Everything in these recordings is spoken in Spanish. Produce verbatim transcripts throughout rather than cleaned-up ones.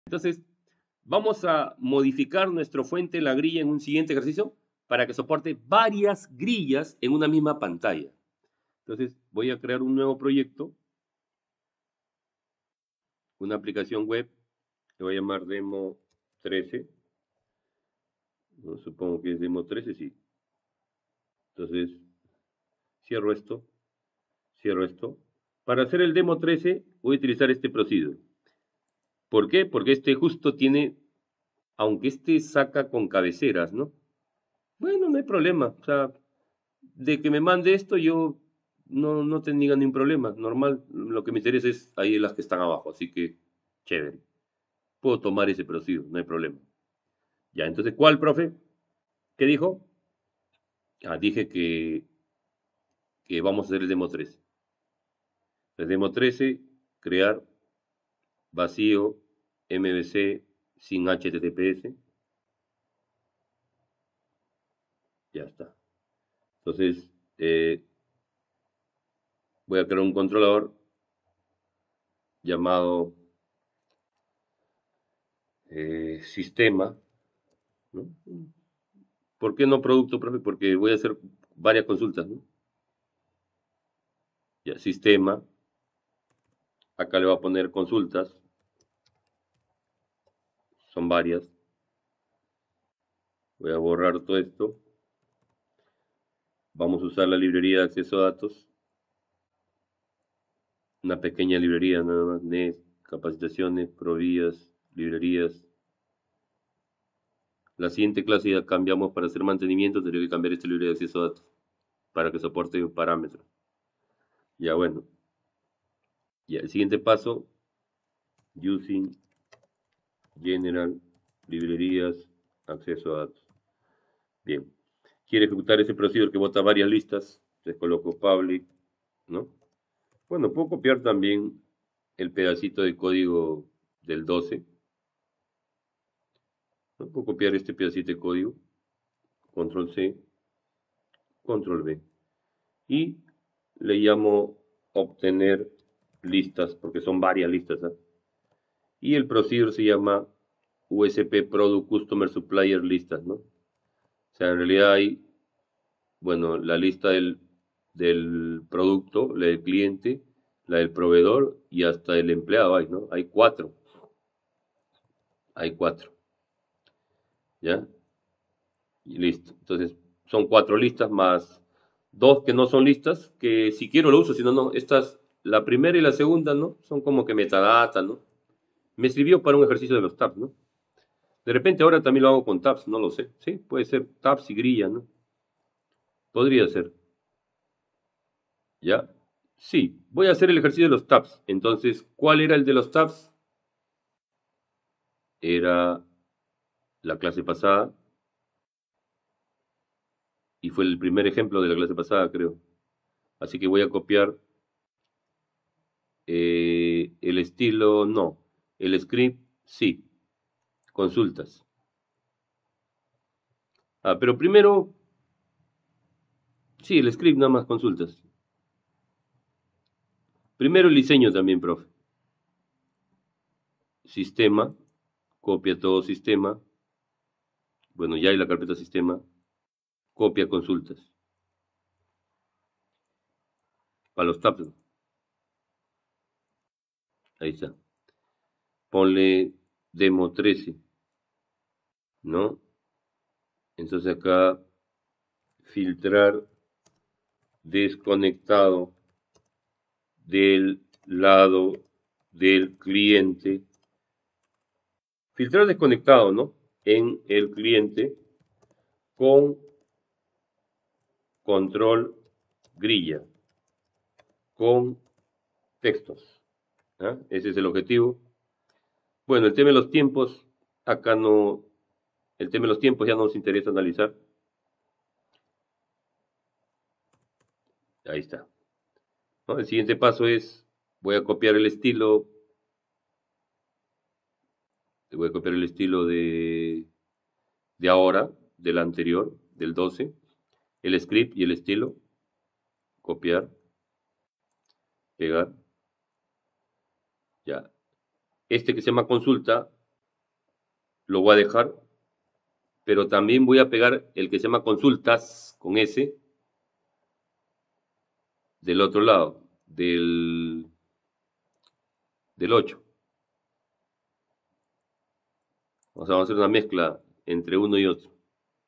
Entonces, vamos a modificar nuestro fuente la grilla en un siguiente ejercicio para que soporte varias grillas en una misma pantalla. Entonces, voy a crear un nuevo proyecto, una aplicación web, que voy a llamar demo trece. No, supongo que es demo trece, sí. Entonces, cierro esto, cierro esto. Para hacer el demo trece, voy a utilizar este procedure. ¿Por qué? Porque este justo tiene, aunque este saca con cabeceras, ¿no? Bueno, no hay problema. O sea, de que me mande esto, yo no, no tenía ningún problema. Normal, lo que me interesa es ahí las que están abajo. Así que, chévere. Puedo tomar ese procedimiento, no hay problema. Ya, entonces, ¿cuál, profe? ¿Qué dijo? Ah, dije que, que vamos a hacer el demo trece. El demo trece, crear vacío M V C sin H T T P S. Ya está. Entonces, eh, voy a crear un controlador llamado eh, sistema, ¿no? ¿Por qué no producto, profe? Porque voy a hacer varias consultas, ¿no? Ya, sistema. Acá le voy a poner consultas. Son varias. Voy a borrar todo esto. Vamos a usar la librería de acceso a datos. Una pequeña librería nada más. N E S, capacitaciones, provías, librerías. La siguiente clase ya cambiamos para hacer mantenimiento. Tendría que cambiar esta librería de acceso a datos para que soporte un parámetro. Ya bueno. Ya, el siguiente paso. Using general librerías acceso a datos. Bien. Quiere ejecutar ese procedure que bota varias listas. Les coloco public, ¿no? Bueno, puedo copiar también el pedacito de código del doce. ¿No? Puedo copiar este pedacito de código. Control C, Control V. Y le llamo obtener listas, porque son varias listas. ¿eh? Y el procedure se llama U S P Product Customer Supplier Listas, ¿no? O sea, en realidad hay, bueno, la lista del, del producto, la del cliente, la del proveedor y hasta el empleado hay, ¿no? Hay cuatro. Hay cuatro. ¿Ya? Y listo. Entonces, son cuatro listas más dos que no son listas, que si quiero lo uso, si no, no. Estas, la primera y la segunda, ¿no? Son como que metadata, ¿no? Me sirvió para un ejercicio de los tabs, ¿no? De repente ahora también lo hago con tabs, no lo sé. Sí, puede ser tabs y grilla, ¿no? Podría ser. ¿Ya? Sí, voy a hacer el ejercicio de los tabs. Entonces, ¿cuál era el de los tabs? Era la clase pasada. Y fue el primer ejemplo de la clase pasada, creo. Así que voy a copiar eh, el estilo, no. El script, sí. Consultas. Ah, pero primero, sí, el script nada más consultas. Primero el diseño también, profe. Sistema, copia todo sistema. Bueno, ya hay la carpeta sistema. Copia consultas. Para los tabs. Ahí está. Ponle demo trece. ¿No? Entonces acá, filtrar desconectado del lado del cliente. Filtrar desconectado, ¿no? En el cliente con control grilla, con textos. ¿Ah? Ese es el objetivo. Bueno, el tema de los tiempos, acá no, el tema de los tiempos ya no nos interesa analizar. Ahí está. ¿No? El siguiente paso es, voy a copiar el estilo, voy a copiar el estilo de, de ahora, del anterior, del doce, el script y el estilo, copiar, pegar, ya. Este que se llama consulta, lo voy a dejar, pero también voy a pegar el que se llama consultas con S del otro lado, del, del ocho. O sea, vamos a hacer una mezcla entre uno y otro.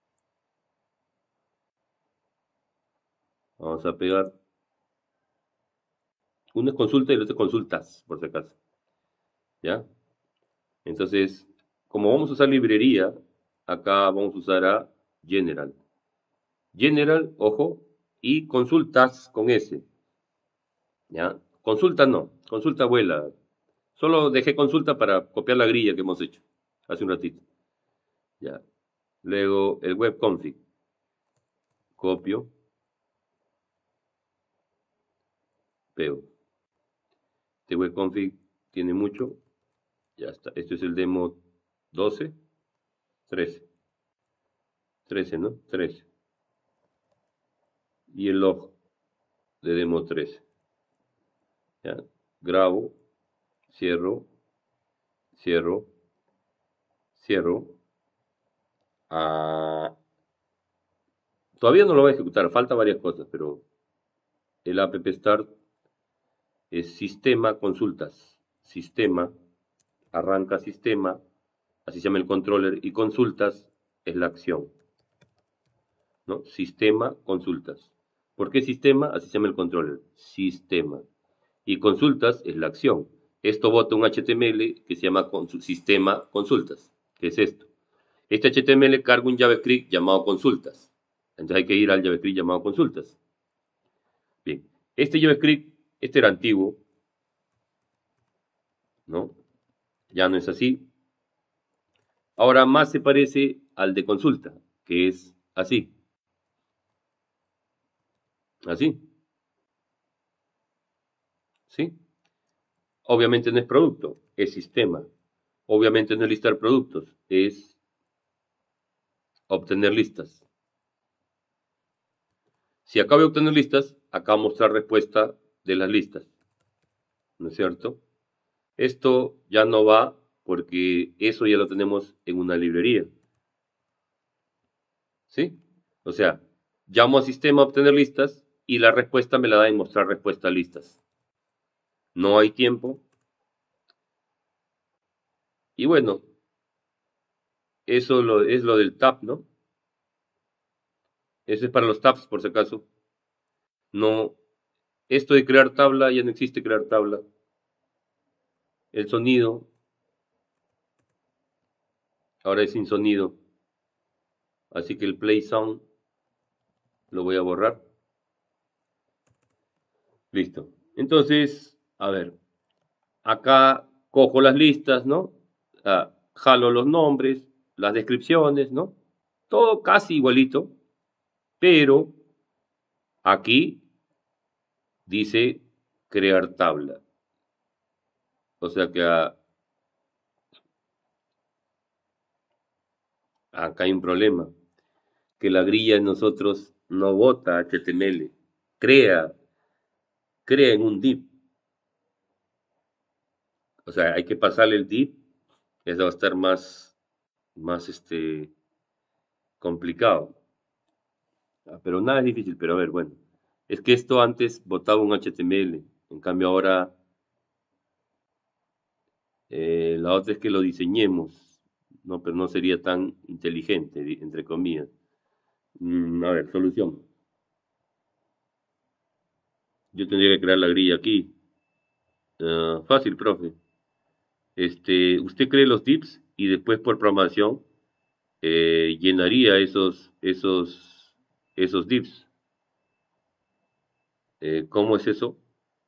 Vamos a pegar. Uno es consulta y el otro es consultas, por si acaso. ¿Ya? Entonces, como vamos a usar librería, acá vamos a usar a General. General, ojo, y consultas con S. ¿Ya? Consulta no, consulta vuela. Solo dejé consulta para copiar la grilla que hemos hecho hace un ratito. ¿Ya? Luego el web config. Copio, pego. Este web config tiene mucho. Ya está. Este es el demo doce, trece. trece, ¿no? trece. Y el log de demo trece. ¿Ya? Grabo, cierro, cierro, cierro. Ah, todavía no lo voy a ejecutar, falta varias cosas, pero el app start es sistema consultas. Sistema, arranca sistema, así se llama el controller, y consultas es la acción. ¿No? Sistema, consultas. ¿Por qué sistema? Así se llama el controller. Sistema. Y consultas es la acción. Esto bota un H T M L que se llama sistema consultas. ¿Qué es esto? Este H T M L carga un JavaScript llamado consultas. Entonces hay que ir al JavaScript llamado consultas. Bien. Este JavaScript, este era antiguo, ¿no? Ya no es así. Ahora más se parece al de consulta, que es así. Así. ¿Sí? Obviamente no es producto, es sistema. Obviamente no es listar productos, es obtener listas. Si acabo de obtener listas, acá va a mostrar respuesta de las listas. ¿No es cierto? Esto ya no va porque eso ya lo tenemos en una librería. ¿Sí? O sea, llamo a sistema a obtener listas y la respuesta me la da en mostrar respuesta a listas. No hay tiempo. Y bueno, eso lo, es lo del tab, ¿no? Eso es para los tabs, por si acaso. No, esto de crear tabla, ya no existe crear tabla. El sonido, ahora es sin sonido. Así que el play sound lo voy a borrar. Listo. Entonces, a ver, acá cojo las listas, ¿no? Ah, jalo los nombres, las descripciones, ¿no? Todo casi igualito, pero aquí dice crear tabla. O sea que a, acá hay un problema, que la grilla de nosotros no bota H T M L, crea, crea en un div. O sea, hay que pasarle el div, eso va a estar más, más este, complicado. Ah, pero nada es difícil, pero a ver, bueno. Es que esto antes botaba un H T M L, en cambio ahora eh, la otra es que lo diseñemos, ¿no? Pero no sería tan inteligente, di- entre comillas. Mm, a ver, solución. Yo tendría que crear la grilla aquí. Ah, fácil, profe. Este, usted cree los divs y después por programación eh, llenaría esos, esos, esos divs. Eh, ¿cómo es eso?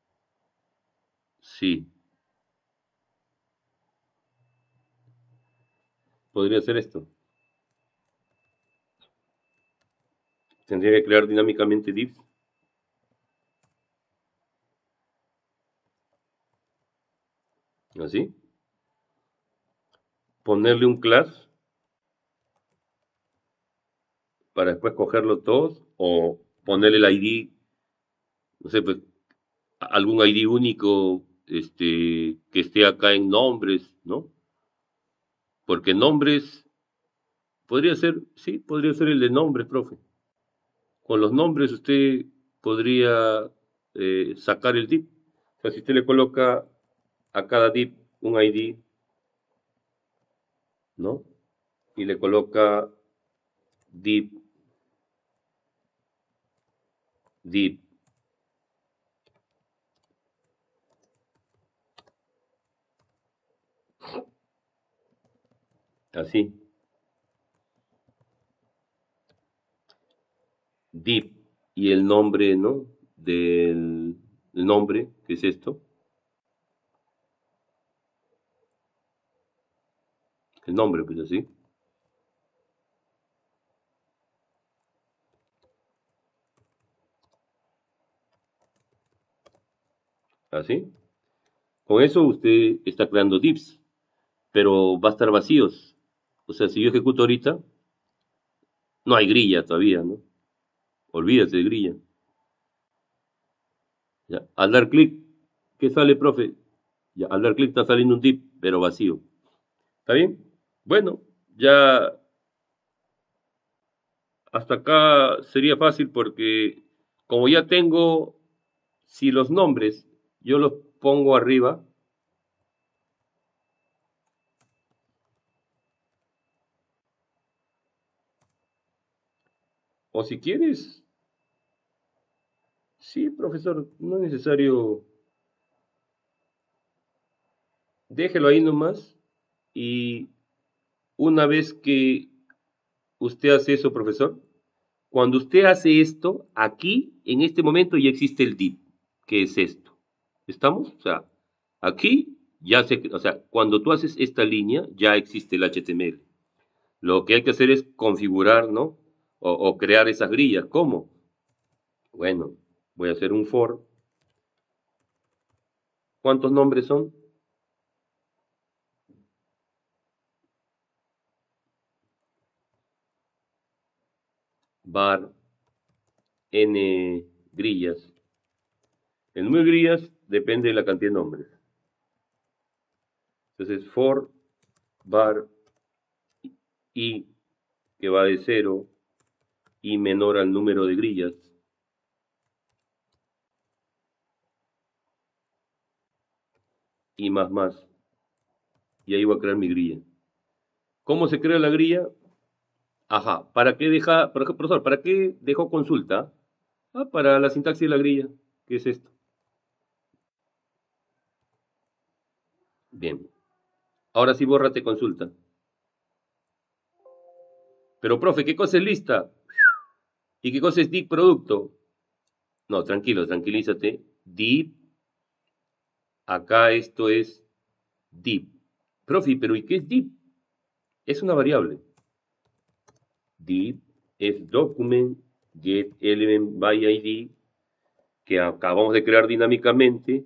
Sí, podría ser esto. Tendría que crear dinámicamente divs. Así. Ponerle un class para después cogerlo todos o ponerle el I D, no sé, pues algún I D único este, que esté acá en nombres, ¿no? Porque nombres, podría ser, sí, podría ser el de nombres, profe. Con los nombres usted podría eh, sacar el div. O sea, si usted le coloca a cada div un I D, ¿no? Y le coloca div, div, así, div, y el nombre, ¿no? Del el nombre, que es esto, el nombre, pues así, así. Con eso usted está creando divs, pero va a estar vacíos. O sea, si yo ejecuto ahorita, no hay grilla todavía, ¿no? Olvídate de grilla. Ya. Al dar clic, ¿qué sale, profe? Ya, al dar clic está saliendo un div, pero vacío. ¿Está bien? Bueno, ya hasta acá sería fácil porque como ya tengo, si los nombres yo los pongo arriba, o si quieres, sí, profesor, no es necesario, déjelo ahí nomás y una vez que usted hace eso, profesor, cuando usted hace esto, aquí, en este momento ya existe el div, que es esto. ¿Estamos? O sea, aquí ya se, o sea, cuando tú haces esta línea, ya existe el H T M L. Lo que hay que hacer es configurar, ¿no? O, o crear esas grillas. ¿Cómo? Bueno, voy a hacer un for. ¿Cuántos nombres son? Var n grillas. El número de grillas depende de la cantidad de nombres. Entonces, for var i, que va de cero, y menor al número de grillas. Y más más. Y ahí voy a crear mi grilla. ¿Cómo se crea la grilla? Ajá. ¿Para qué deja, por ejemplo, profesor, para qué dejó consulta? Ah, para la sintaxis de la grilla. ¿Qué es esto? Bien. Ahora sí, bórrate consulta. Pero, profe, ¿qué cosa es lista? ¿Y qué cosa es div producto? No, tranquilo, tranquilízate. Div, acá esto es div. Profe, pero ¿y qué es div? Es una variable. Div es document get element by I D que acabamos de crear dinámicamente.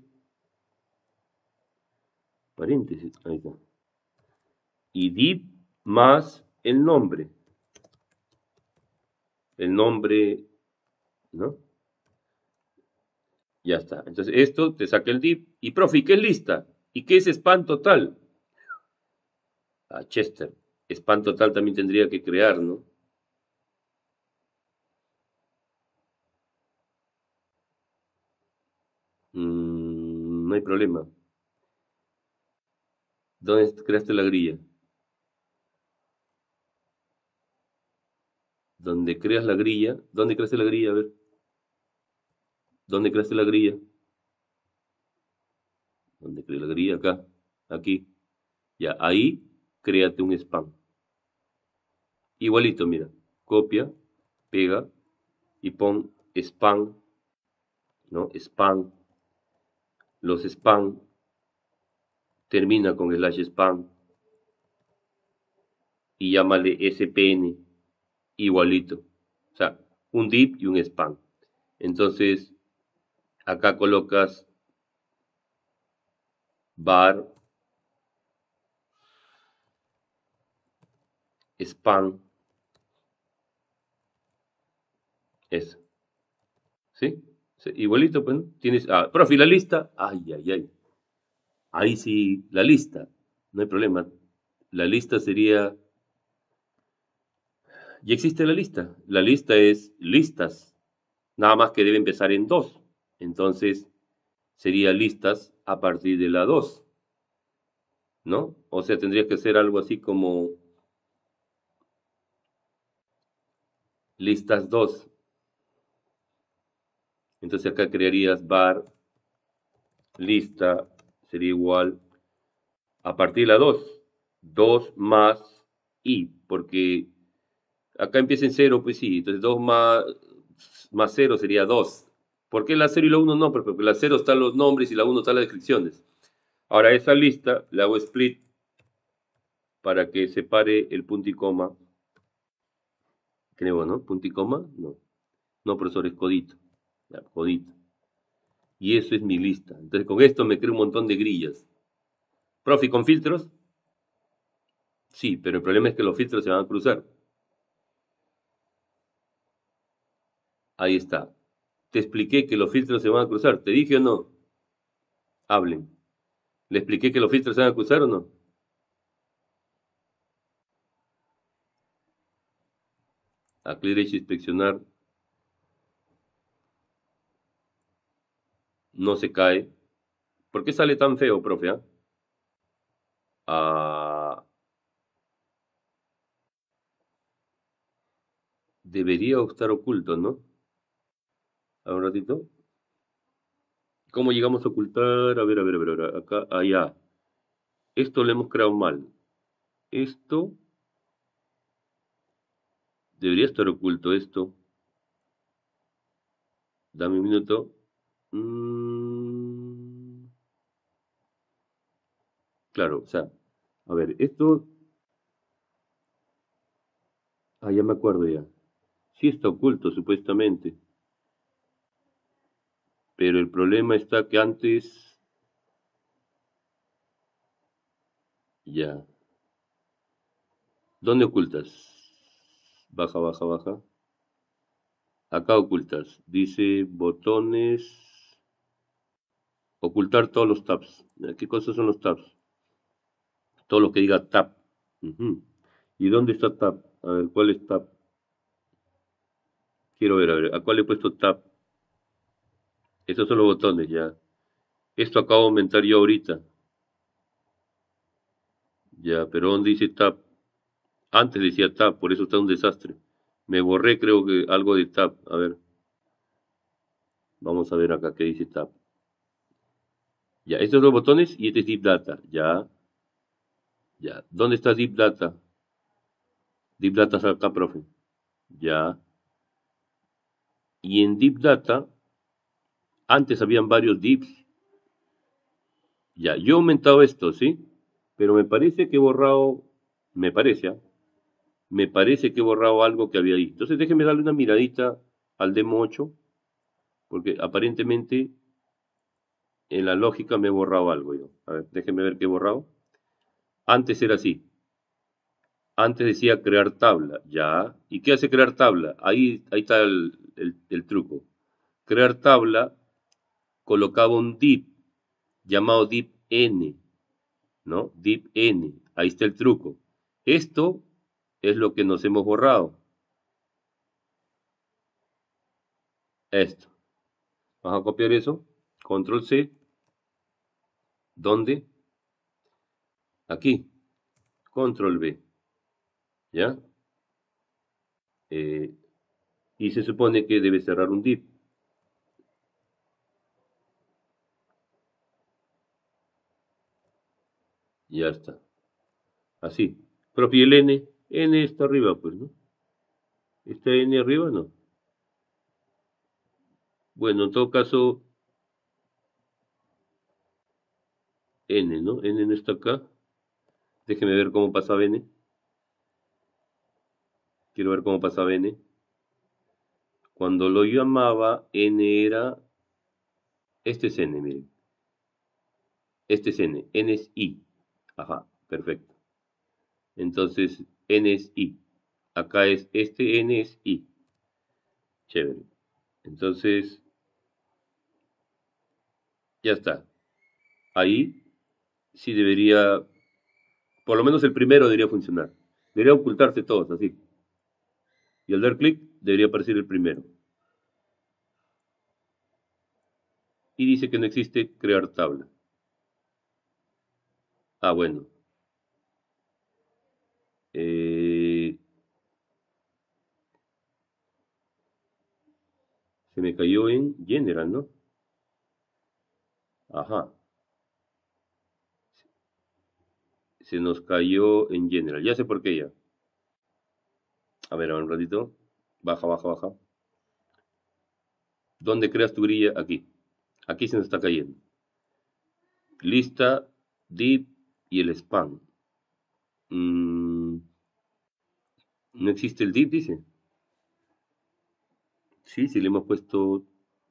Paréntesis, ahí está. Y div más el nombre. El nombre, ¿no? Ya está. Entonces esto te saca el div. Y profe, ¿y qué es lista? ¿Y qué es span total? A Chester. Span total también tendría que crear, ¿no? Mm, no hay problema. ¿Dónde creaste la grilla? ¿Dónde creas la grilla? ¿Dónde creaste la grilla? A ver. ¿Dónde creaste la grilla? ¿Dónde creé la grilla? Acá. Aquí. Ya, ahí créate un span. Igualito, mira. Copia, pega y pon span, ¿no? Span. Los span termina con slash span y llámale S P N. Igualito. O sea, un div y un span. Entonces, acá colocas var span. Eso. ¿Sí? Sí, igualito, pues, ¿no? Tienes, ah, profe, ¿y la lista? Ay, ay, ay. Ahí sí, la lista. No hay problema. La lista sería... Ya existe la lista. La lista es listas. Nada más que debe empezar en dos. Entonces, sería listas a partir de la dos, ¿no? O sea, tendría que ser algo así como listas dos. Entonces acá crearías var lista sería igual a partir de la dos. dos más i, porque acá empieza en cero, pues sí. Entonces dos más, más cero sería dos. ¿Por qué la cero y la uno no? Porque la cero están los nombres y la uno están las descripciones. Ahora esa lista la hago split para que separe el punto y coma. Creo, ¿no? Punto y coma, no. No, profesor, es codito. Ya, codito. Y eso es mi lista. Entonces con esto me creo un montón de grillas. Profe, ¿y con filtros? Sí, pero el problema es que los filtros se van a cruzar. Ahí está. Te expliqué que los filtros se van a cruzar. ¿Te dije o no? Hablen. ¿Le expliqué que los filtros se van a cruzar o no? A clic derecho inspeccionar. No se cae. ¿Por qué sale tan feo, profe? ah? Ah, debería estar oculto, ¿no? A ver un ratito. ¿Cómo llegamos a ocultar? A ver, a ver, a ver, a ver. Acá, allá. Esto lo hemos creado mal. Esto debería estar oculto. Esto. Dame un minuto. Mm, claro, o sea, a ver, esto. Ah, ya me acuerdo ya. Sí está oculto, supuestamente. Pero el problema está que antes. Ya. ¿Dónde ocultas? Baja, baja, baja. Acá ocultas. Dice botones. Ocultar todos los tabs. ¿Qué cosas son los tabs? Todo lo que diga tab. Ujú. ¿Y dónde está tab? A ver, ¿cuál es tab? Quiero ver, a ver, ¿a cuál he puesto tab? Estos son los botones, ya. Esto acabo de aumentar yo ahorita. Ya, pero ¿dónde dice tab? Antes decía tab, por eso está un desastre. Me borré, creo que algo de tab. A ver, vamos a ver acá qué dice tab. Ya, estos dos botones y este es Deep Data. Ya, ya. ¿Dónde está Deep Data? Deep Data está acá, profe. Ya. Y en Deep Data, antes habían varios dips. Ya, yo he aumentado esto, ¿sí? Pero me parece que he borrado, me parece, ¿ah? Me parece que he borrado algo que había ahí. Entonces déjeme darle una miradita al demo ocho, porque aparentemente en la lógica me he borrado algo yo. A ver, déjeme ver qué he borrado. Antes era así. Antes decía crear tabla, ya. ¿Y qué hace crear tabla? Ahí, ahí está el, el- el truco. Crear tabla colocaba un div llamado div n, ¿no? Div n. Ahí está el truco. Esto es lo que nos hemos borrado. Esto. Vamos a copiar eso. Control C. ¿Dónde? Aquí. Control V. ¿Ya? Eh, y se supone que debe cerrar un div. Ya está. Así. Propio el N. N está arriba, pues, ¿no? ¿Está N arriba? No. Bueno, en todo caso, N, ¿no? N no está acá. Déjeme ver cómo pasaba N. Quiero ver cómo pasaba N. Cuando lo llamaba, N era... Este es N, miren. Este es N. N es I. Ajá, perfecto. Entonces, N es I. Acá es este N es I. Chévere. Entonces, ya está. Ahí sí debería Por lo menos el primero debería funcionar. Debería ocultarse todos, así. Y al dar clic, debería aparecer el primero. Y dice que no existe crear tabla. Ah, bueno. Eh, se me cayó en General, ¿no? Ajá. Se nos cayó en General. Ya sé por qué ya. A ver, a ver un ratito. Baja, baja, baja. ¿Dónde creas tu grilla? Aquí. Aquí se nos está cayendo. Lista, div y el span. Mm, no existe el div, dice. Sí, sí le hemos puesto.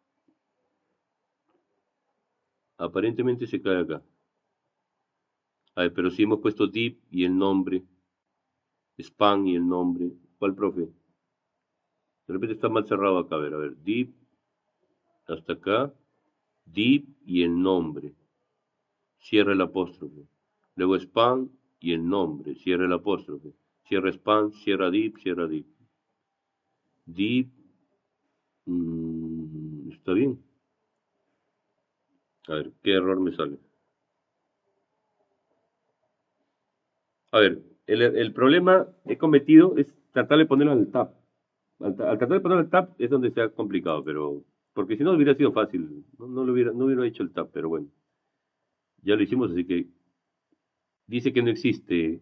Aparentemente se cae acá. A ver, pero si hemos puesto div y el nombre. Span y el nombre. ¿Cuál, profe? De repente está mal cerrado acá. A ver, a ver. Div hasta acá. Div y el nombre. Cierra el apóstrofe. Luego span y el nombre. Cierra el apóstrofe. Cierra span, cierra div, cierra div. Div. Mmm, está bien. A ver, ¿qué error me sale? A ver, el, el problema que he cometido es tratar de ponerlo al tab. Al, al tratar de ponerlo al tab es donde se ha complicado, pero. Porque si no hubiera sido fácil. No, no, lo hubiera, no hubiera hecho el tab, pero bueno. Ya lo hicimos, así que. Dice que no existe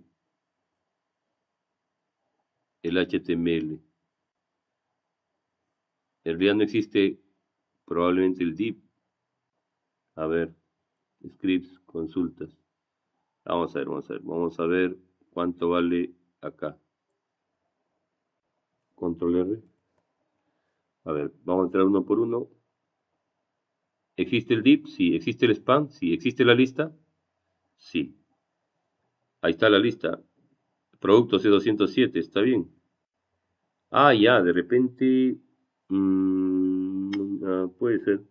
el H T M L. En realidad no existe probablemente el div. A ver, scripts, consultas. Vamos a ver, vamos a ver. Vamos a ver cuánto vale acá. Control R. A ver, vamos a entrar uno por uno. ¿Existe el div? Sí. ¿Existe el span? Sí. ¿Existe la lista? Sí. Ahí está la lista. Producto C doscientos siete, está bien. Ah, ya, de repente. Mmm, ah, puede ser.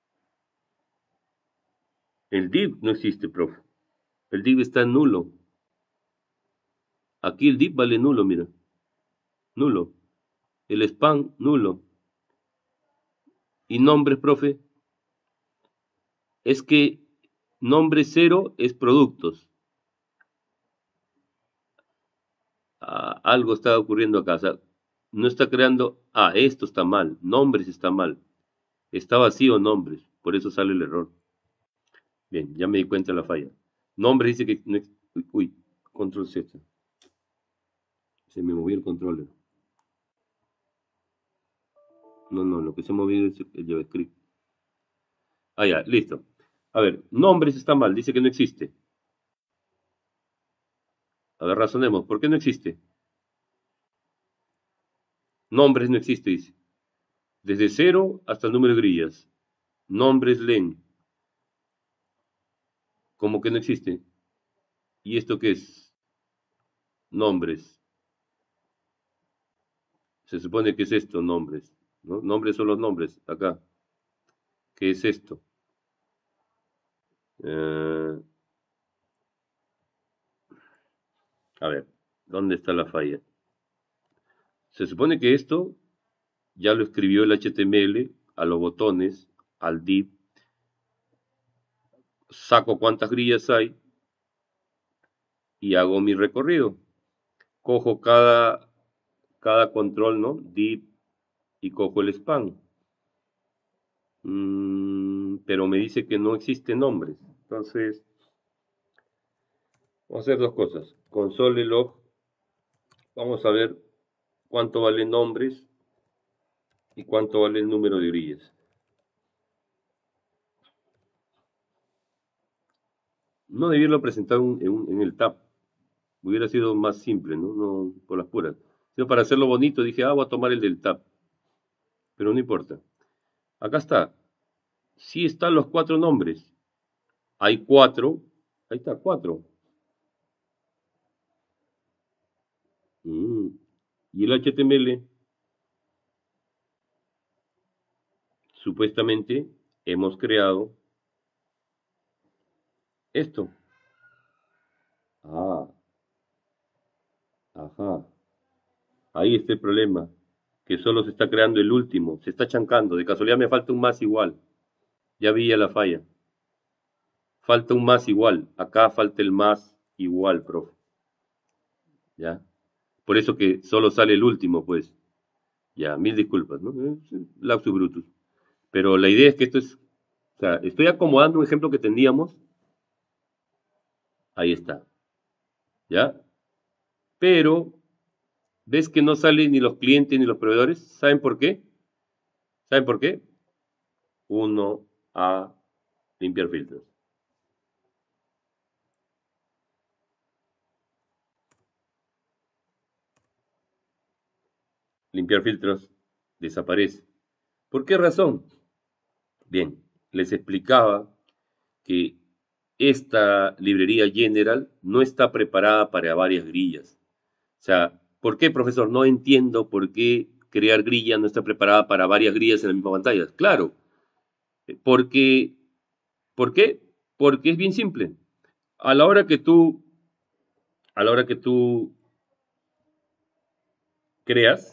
El div no existe, profe. El div está en nulo. Aquí el div vale nulo, mira. Nulo. El span, nulo. ¿Y nombres, profe? Es que nombre cero es productos. Ah, algo está ocurriendo acá. O sea, no está creando. Ah, esto está mal. Nombres está mal. Está vacío nombres. Por eso sale el error. Bien, ya me di cuenta de la falla. Nombre dice que no ex- Uy, uy, control Z. Se me movió el controller. No, no, lo que se ha movido es el JavaScript. Ah, ya, listo. A ver, nombres está mal, dice que no existe. A ver, razonemos. ¿Por qué no existe? Nombres no existe, dice. Desde cero hasta el número de grillas. Nombres len. ¿Cómo que no existe? ¿Y esto qué es? Nombres. Se supone que es esto, nombres. ¿No? Nombres son los nombres. Acá. ¿Qué es esto? Eh, a ver, ¿dónde está la falla? Se supone que esto ya lo escribió el H T M L a los botones, al div, saco cuántas grillas hay y hago mi recorrido. Cojo cada, cada control, ¿no? Div y cojo el span. Mm, pero me dice que no existen nombres. Entonces, vamos a hacer dos cosas. Console log, vamos a ver cuánto valen nombres y cuánto vale el número de grillas. No debieron presentar un, en, un, en el tab. Hubiera sido más simple, ¿no? No por las puras. Sino para hacerlo bonito dije, ah, voy a tomar el del tab. Pero no importa. Acá está. Sí están los cuatro nombres. Hay cuatro. Ahí está, cuatro. Mm. Y el H T M L, supuestamente, hemos creado esto. Ah. Ajá. Ahí está el problema. Que solo se está creando el último. Se está chancando. De casualidad me falta un más igual. Ya vi ya la falla. Falta un más igual. Acá falta el más igual, profe. ¿Ya? Por eso que solo sale el último, pues. Ya, mil disculpas, ¿no? Eh, sí, Lapsus brutus. Pero la idea es que esto es. O sea, estoy acomodando un ejemplo que teníamos. Ahí está. ¿Ya? Pero, ¿ves que no salen ni los clientes ni los proveedores? ¿Saben por qué? ¿Saben por qué? Uno a limpiar filtros. Limpiar filtros desaparece. ¿Por qué razón? Bien, les explicaba que esta librería General no está preparada para varias grillas. O sea, ¿por qué, profesor? No entiendo por qué crear grilla no está preparada para varias grillas en la misma pantalla. Claro, porque, ¿por qué? Porque es bien simple. A la hora que tú, a la hora que tú creas,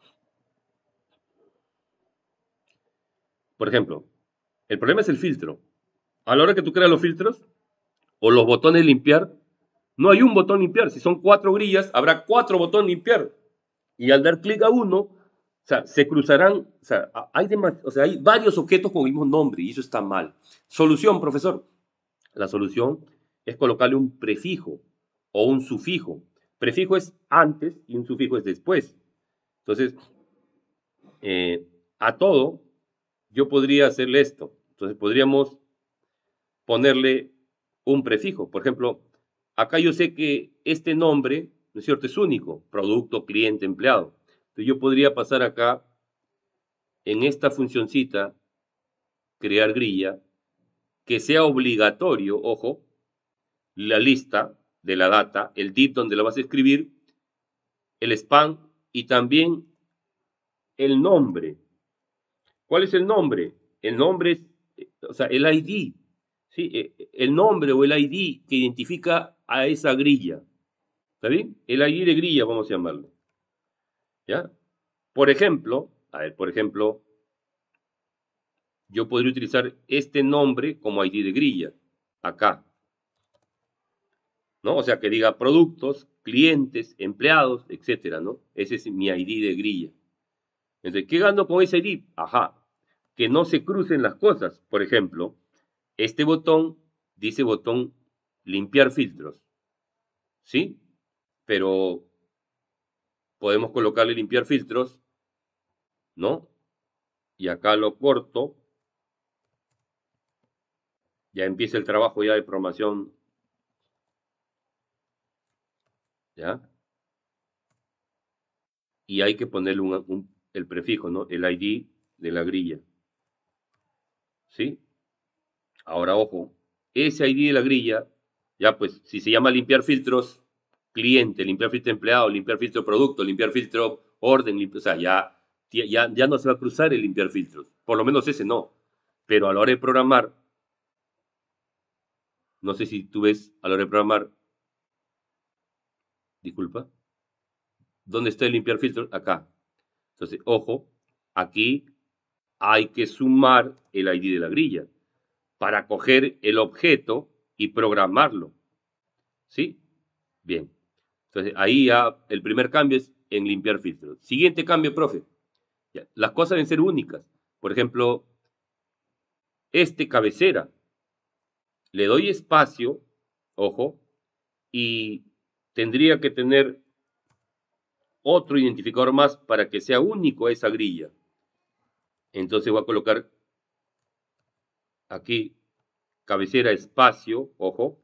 por ejemplo, el problema es el filtro. A la hora que tú creas los filtros o los botones limpiar, no hay un botón limpiar. Si son cuatro grillas, habrá cuatro botones limpiar. Y al dar clic a uno, o sea, se cruzarán, o sea, hay, demás, o sea, hay varios objetos con el mismo nombre y eso está mal. Solución, profesor. La solución es colocarle un prefijo o un sufijo. Prefijo es antes y un sufijo es después. Entonces, eh, a todo yo podría hacerle esto. Entonces, podríamos ponerle un prefijo. Por ejemplo, acá yo sé que este nombre, ¿no es cierto?, es único, producto, cliente, empleado. Entonces yo podría pasar acá, en esta funcioncita, crear grilla, que sea obligatorio, ojo, la lista de la data, el div donde la vas a escribir, el span y también el nombre. ¿Cuál es el nombre? El nombre es, o sea, el I D, ¿sí? El nombre o el I D que identifica a esa grilla. ¿Está bien? El I D de grilla, vamos a llamarlo. ¿Ya? Por ejemplo, a ver, por ejemplo, yo podría utilizar este nombre como I D de grilla, acá. ¿No? O sea, que diga productos, clientes, empleados, etcétera, ¿no? Ese es mi I D de grilla. Entonces, ¿qué gano con ese I D? Ajá, que no se crucen las cosas. Por ejemplo, este botón dice botón limpiar filtros, ¿sí? Pero podemos colocarle limpiar filtros, ¿no? Y acá lo corto, ya empieza el trabajo ya de programación, ¿ya? Y hay que ponerle un, un, el prefijo, ¿no? El I D de la grilla, ¿sí? Ahora, ojo, ese I D de la grilla, ya pues, si se llama limpiar filtros cliente, limpiar filtro empleado, limpiar filtro producto, limpiar filtro orden, limpi o sea, ya, ya, ya no se va a cruzar el limpiar filtros. Por lo menos ese no. Pero a la hora de programar, no sé si tú ves a la hora de programar, disculpa, ¿dónde está el limpiar filtros? Acá. Entonces, ojo, aquí hay que sumar el I D de la grilla para coger el objeto y programarlo. ¿Sí? Bien. Entonces, ahí ya el primer cambio es en limpiar filtros. Siguiente cambio, profe. Ya, las cosas deben ser únicas. Por ejemplo, este cabecera. Le doy espacio, ojo, y tendría que tener otro identificador más para que sea único esa grilla. Entonces voy a colocar aquí cabecera espacio, ojo,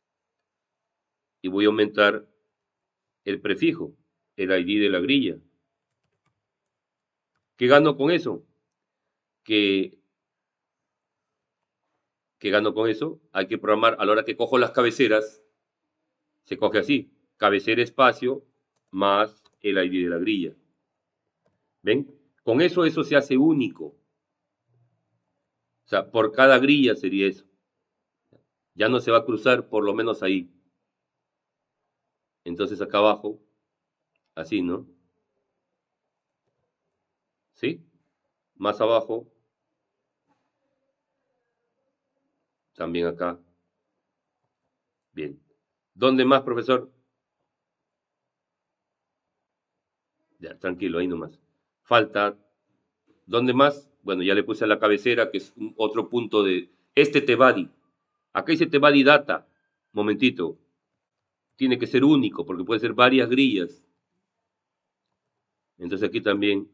y voy a aumentar el prefijo, el I D de la grilla. ¿Qué gano con eso? Que, ¿Qué gano con eso? Hay que programar a la hora que cojo las cabeceras, se coge así, cabecera espacio más el I D de la grilla. ¿Ven? Con eso eso se hace único. O sea, por cada grilla sería eso. Ya no se va a cruzar por lo menos ahí. Entonces acá abajo Así, ¿no? ¿Sí? Más abajo, también acá. Bien. ¿Dónde más, profesor? Ya, tranquilo, ahí nomás. Falta. ¿Dónde más? Bueno, ya le puse a la cabecera, que es un- otro punto de este Tebadi. Acá dice Tebadi Data. Momentito. Tiene que ser único, porque puede ser varias grillas. Entonces aquí también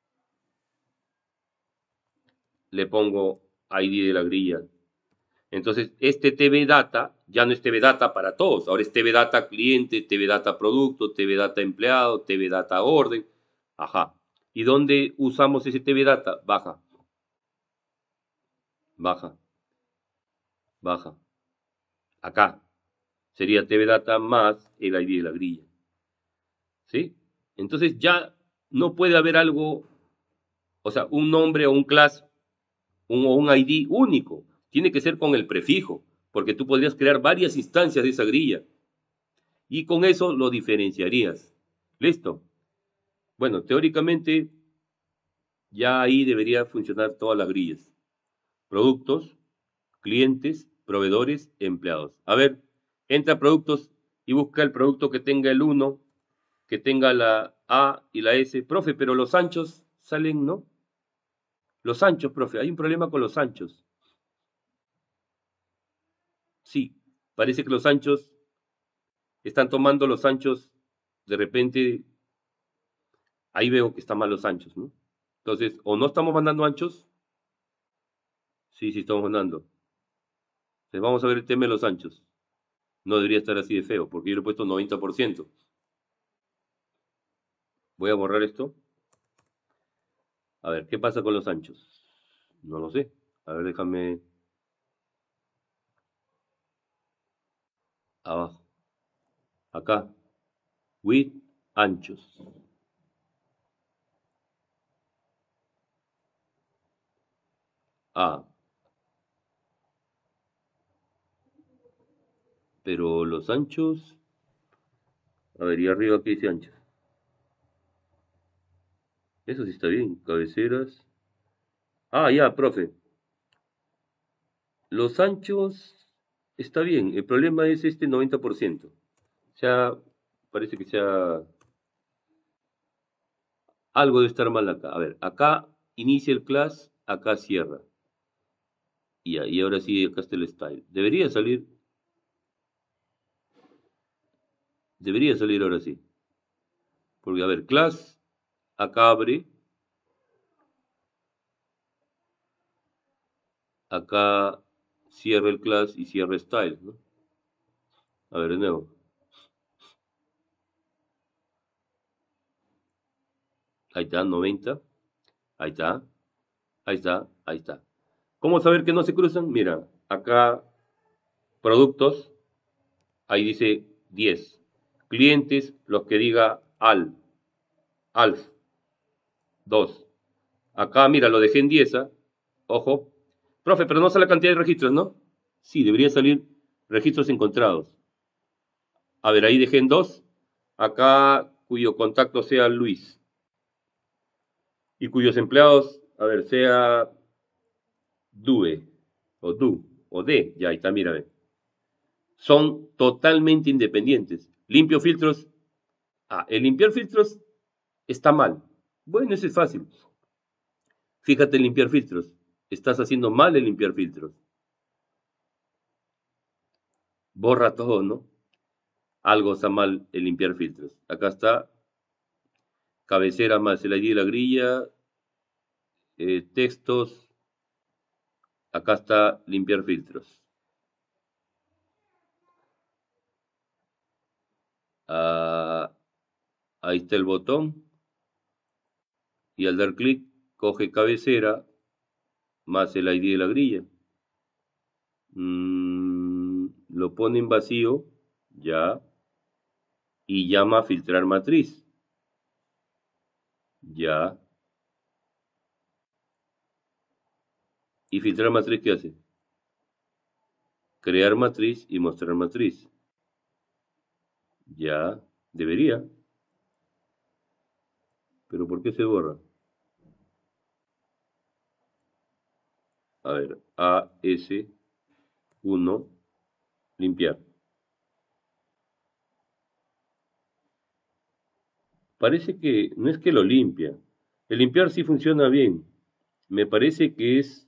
le pongo I D de la grilla. Entonces, este T V Data ya no es T V Data para todos. Ahora es T V Data cliente, T V Data producto, T V Data empleado, T V Data orden. Ajá. ¿Y dónde usamos ese T V Data? Baja. Baja. Baja. Acá. Sería T V Data más el I D de la grilla. ¿Sí? Entonces ya no puede haber algo, o sea, un nombre o un class un, o un I D único. Tiene que ser con el prefijo, porque tú podrías crear varias instancias de esa grilla y con eso lo diferenciarías. ¿Listo? Bueno, teóricamente ya ahí debería funcionar todas las grillas. Productos, clientes, proveedores, empleados. A ver, entra a productos y busca el producto que tenga el uno, que tenga la A y la S. Profe, pero los anchos salen, ¿no? Los anchos, profe, hay un problema con los anchos. Sí, parece que los anchos están tomando los anchos, de repente, ahí veo que están mal los anchos, ¿no? Entonces, o no estamos mandando anchos, sí, sí estamos mandando. Entonces vamos a ver el tema de los anchos. No debería estar así de feo, porque yo le he puesto noventa por ciento. Voy a borrar esto. A ver, ¿qué pasa con los anchos? No lo sé. A ver, déjame abajo. Acá. With anchos. Ah, pero los anchos. A ver, y arriba qué dice anchos. Eso sí está bien. Cabeceras. Ah, ya, profe. Los anchos está bien. El problema es este noventa por ciento. O sea, parece que sea algo de estar mal acá. A ver, acá inicia el class, acá cierra. Y, y ahora sí, acá está el style. Debería salir. Debería salir ahora sí. Porque, a ver, class, acá abre. Acá cierra el class y cierra style, ¿no? A ver, de nuevo. Ahí está, noventa. Ahí está. Ahí está. Ahí está. ¿Cómo saber que no se cruzan? Mira, acá productos, ahí dice diez. Clientes, los que diga al, alf, dos. Acá, mira, lo dejé en diez, ¿ah? Ojo. Profe, pero no sale la cantidad de registros, ¿no? Sí, debería salir registros encontrados. A ver, ahí dejé en dos. Acá, cuyo contacto sea Luis. Y cuyos empleados, a ver, sea Due, o Du, o D. Ya, ahí está, mira, ve. Son totalmente independientes. Limpio filtros. Ah, el limpiar filtros está mal. Bueno, eso es fácil. Fíjate en limpiar filtros. Estás haciendo mal el limpiar filtros. Borra todo, ¿no? Algo está mal el limpiar filtros. Acá está cabecera más el I D de la grilla, eh, textos. Acá está limpiar filtros. Ah, ahí está el botón. Y al dar clic, coge cabecera más el I D de la grilla. Mm, lo pone en vacío, ya, y llama a filtrar matriz, ya. ¿Y filtrar matriz qué hace? Crear matriz y mostrar matriz, ya, debería. ¿Pero por qué se borra? A ver, A S uno, limpiar. Parece que no es que lo limpia. El limpiar sí funciona bien. Me parece que es,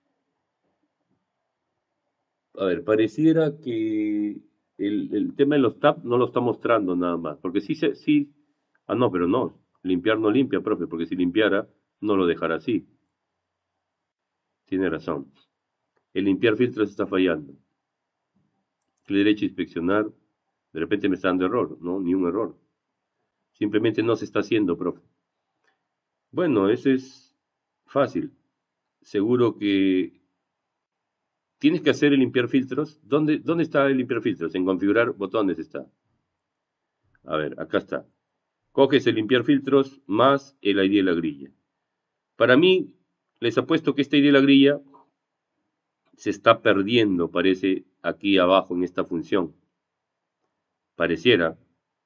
a ver, pareciera que el, el tema de los tabs no lo está mostrando nada más. Porque sí, se, sí, ah, no, pero no. Limpiar no limpia, profe, porque si limpiara, no lo dejará así. Tiene razón. El limpiar filtros está fallando. Clic derecho, inspeccionar. De repente me está dando error. No, ni un error. Simplemente no se está haciendo, profe. Bueno, eso es fácil. Seguro que tienes que hacer el limpiar filtros. ¿Dónde, dónde está el limpiar filtros? En configurar botones está. A ver, acá está. Coges el limpiar filtros más el I D de la grilla. Para mí, les apuesto que este I D de la grilla se está perdiendo, parece, aquí abajo en esta función. Pareciera.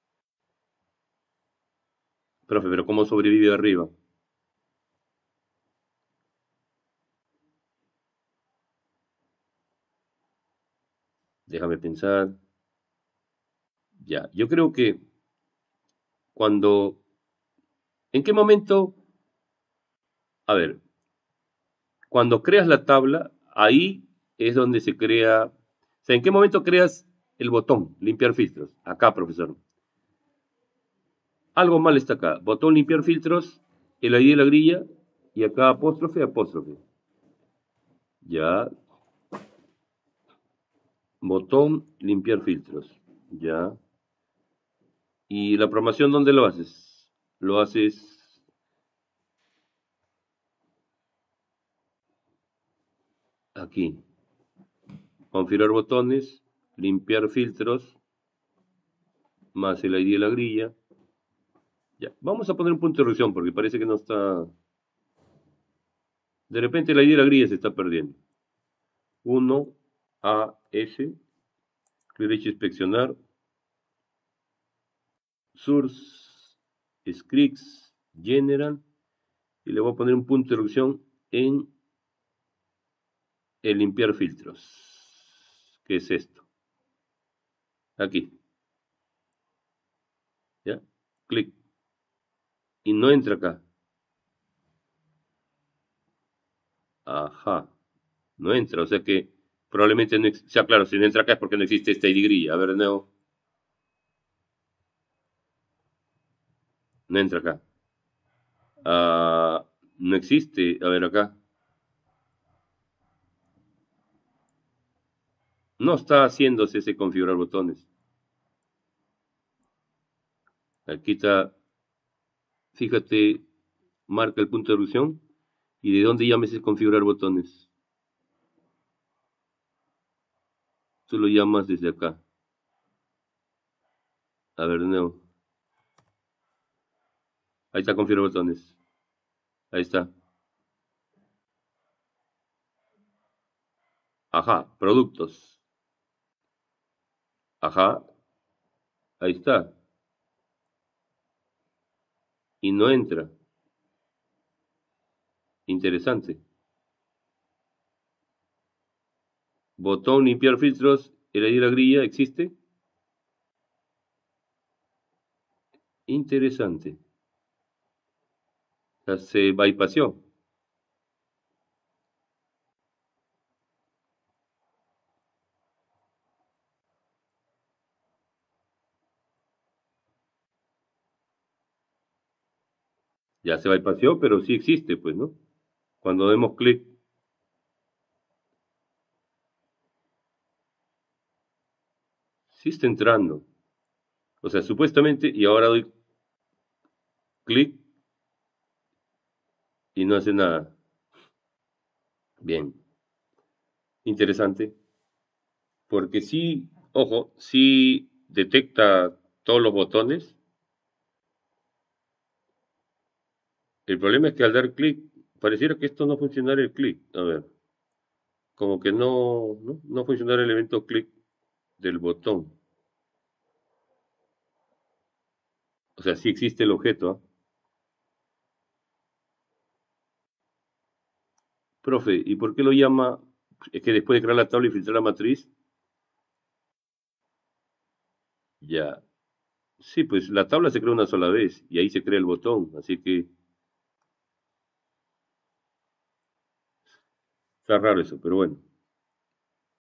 Profe, pero ¿cómo sobrevive arriba? Déjame pensar. Ya, yo creo que cuando... ¿En qué momento? A ver, cuando creas la tabla, ahí es donde se crea... O sea, ¿en qué momento creas el botón limpiar filtros? Acá, profesor. Algo mal está acá. Botón limpiar filtros, el I D de la grilla, y acá apóstrofe, apóstrofe. Ya. Botón limpiar filtros. Ya. ¿Y la programación dónde lo haces? Lo haces aquí. Configurar botones, limpiar filtros, más el I D de la grilla. Ya. Vamos a poner un punto de interrogation porque parece que no está... De repente el I D de la grilla se está perdiendo. uno, A, S, clic derecho inspeccionar, source, scripts, general, y le voy a poner un punto de interrogation en el limpiar filtros. ¿Qué es esto? Aquí. ¿Ya? Clic. Y no entra acá. Ajá. No entra. O sea que probablemente no... O sea, claro, si no entra acá es porque no existe esta I D grilla. A ver, no. No entra acá. Ah, no existe. A ver, acá. No está haciéndose ese configurar botones. Aquí está. Fíjate, marca el punto de erupción. ¿Y de dónde llames ese configurar botones? Tú lo llamas desde acá. A ver, no. Ahí está configurar botones. Ahí está. Ajá, productos. Ajá, ahí está. Y no entra. Interesante. Botón limpiar filtros. El I D de la grilla existe. Interesante. Ya se bypassó. Ya se bypassó, pero sí existe, pues, ¿no? Cuando demos clic, sí está entrando. O sea, supuestamente, y ahora doy clic y no hace nada. Bien, interesante. Porque sí, ojo, sí detecta todos los botones. El problema es que al dar clic, pareciera que esto no funcionara el clic. A ver, como que no, no, no funcionara el evento clic del botón. O sea, sí existe el objeto, ¿ah? Profe, ¿y por qué lo llama? Es que después de crear la tabla y filtrar la matriz, ya. Sí, pues la tabla se crea una sola vez y ahí se crea el botón, así que está raro eso, pero bueno.